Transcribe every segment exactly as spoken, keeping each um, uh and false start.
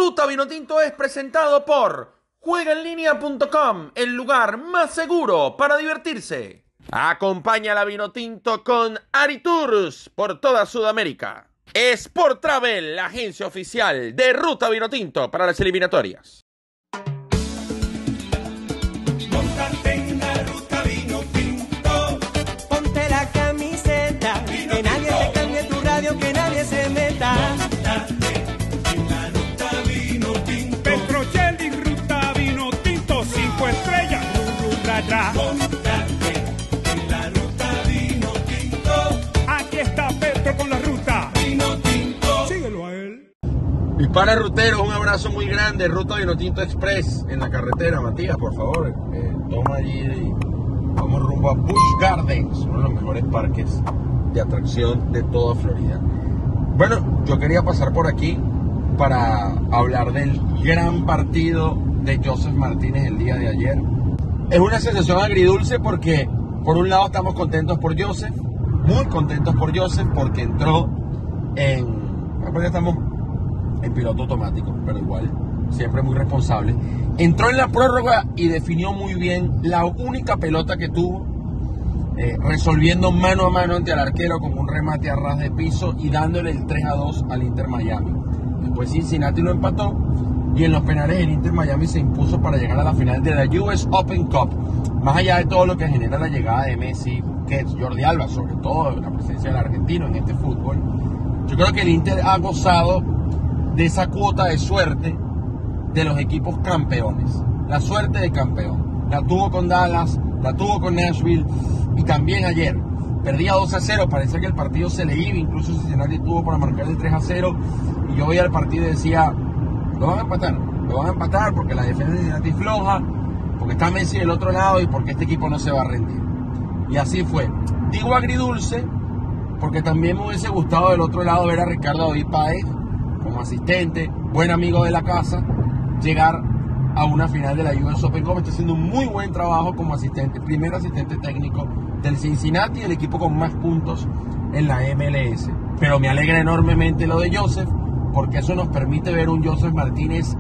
Ruta Vinotinto es presentado por juega en línea punto com, el lugar más seguro para divertirse. Acompaña a la Vinotinto con Aritours por toda Sudamérica. Sport Travel, la agencia oficial de Ruta Vinotinto para las eliminatorias. Móntate en la Ruta Vinotinto. Ponte la camiseta, Vinotinto. que nadie te cambie tu radio, que nadie se meta. Móntate en la Ruta Vinotinto. Petrocelli, Ruta Vinotinto, cinco estrellas, ru, ru, ra, ra. Móntate en la Ruta Vinotinto. Aquí está Petro con la Ruta Vinotinto. Síguelo a él. Mis panas ruteros, un abrazo muy grande. Ruta Vinotinto Express en la carretera. Matías, por favor, eh, toma allí y vamos rumbo a Busch Gardens, uno de los mejores parques de atracción de toda Florida. Bueno, yo quería pasar por aquí para hablar del gran partido de Joseph Martínez el día de ayer. Es una sensación agridulce porque por un lado estamos contentos por Joseph, muy contentos por Joseph porque entró en... Porque estamos en piloto automático, pero igual, siempre muy responsable. Entró en la prórroga y definió muy bien la única pelota que tuvo, eh, resolviendo mano a mano ante el arquero con un remate a ras de piso y dándole el tres a dos al Inter Miami. Después Cincinnati lo empató y en los penales el Inter Miami se impuso para llegar a la final de la U S Open Cup. Más allá de todo lo que genera la llegada de Messi, Busquets, Jordi Alba, sobre todo la presencia del argentino en este fútbol, yo creo que el Inter ha gozado de esa cuota de suerte de los equipos campeones. La suerte de campeón. La tuvo con Dallas, la tuvo con Nashville y también ayer. Perdía dos a cero, parecía que el partido se le iba, incluso Cincinnati tuvo para marcar el tres a cero y yo veía el partido y decía, lo van a empatar, lo van a empatar porque la defensa de Cincinnati es floja, porque está Messi del otro lado y porque este equipo no se va a rendir. Y así fue. Digo agridulce porque también me hubiese gustado del otro lado ver a Ricardo David Páez como asistente, buen amigo de la casa, llegar a una final de la U S Open Cup. Está haciendo un muy buen trabajo como asistente, primer asistente técnico del Cincinnati, el equipo con más puntos en la M L S. Pero me alegra enormemente lo de Joseph, porque eso nos permite ver un Joseph Martínez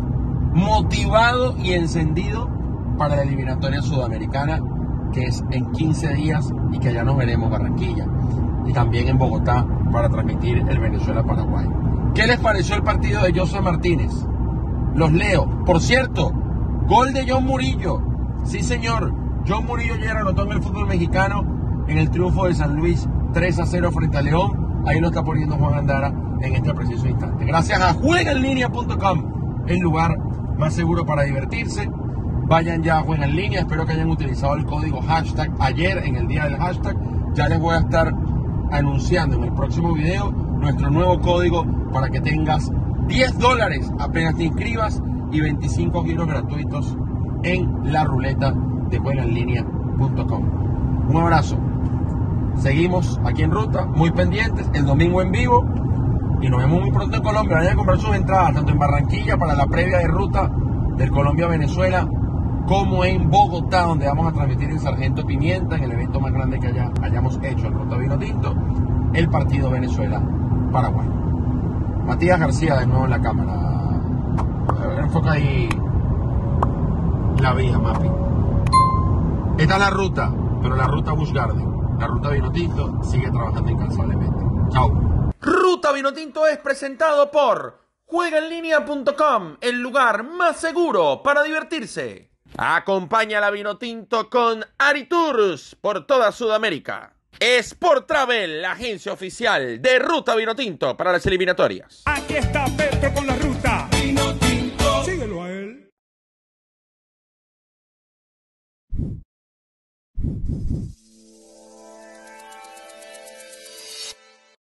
motivado y encendido para la eliminatoria sudamericana, que es en quince días y que allá nos veremos en Barranquilla y también en Bogotá para transmitir el Venezuela-Paraguay. ¿Qué les pareció el partido de Joseph Martínez? Los leo. Por cierto, gol de John Murillo. Sí, señor. John Murillo ayer anotó en el fútbol mexicano en el triunfo de San Luis tres a cero frente a León. Ahí lo está poniendo Juan Andara en este preciso instante. Gracias a juega en línea punto com, el lugar más seguro para divertirse. Vayan ya a Juega en Línea. Espero que hayan utilizado el código hashtag ayer en el día del hashtag. Ya les voy a estar anunciando en el próximo video nuestro nuevo código para que tengas diez dólares apenas te inscribas y veinticinco giros gratuitos en la ruleta de juega en línea punto com. Un abrazo. Seguimos aquí en ruta, muy pendientes, el domingo en vivo y nos vemos muy pronto en Colombia. Vayan a comprar sus entradas tanto en Barranquilla para la previa de ruta del Colombia-Venezuela como en Bogotá, donde vamos a transmitir en Sargento Pimienta, en el evento más grande que haya, hayamos hecho en Ruta Vinotinto, el partido Venezuela-Paraguay. Matías García de nuevo en la cámara. A ver, enfoca ahí la vía, Mapi. Esta es la ruta, pero la ruta Busch Gardens. La ruta Vinotinto sigue trabajando incansablemente. Chao. Ruta Vinotinto es presentado por juega en línea punto com, el lugar más seguro para divertirse. Acompaña a la Vinotinto con Aritours por toda Sudamérica. Sport Travel, la agencia oficial de Ruta Vinotinto para las eliminatorias. Aquí está Petro con la Ruta Vinotinto. Síguelo a él.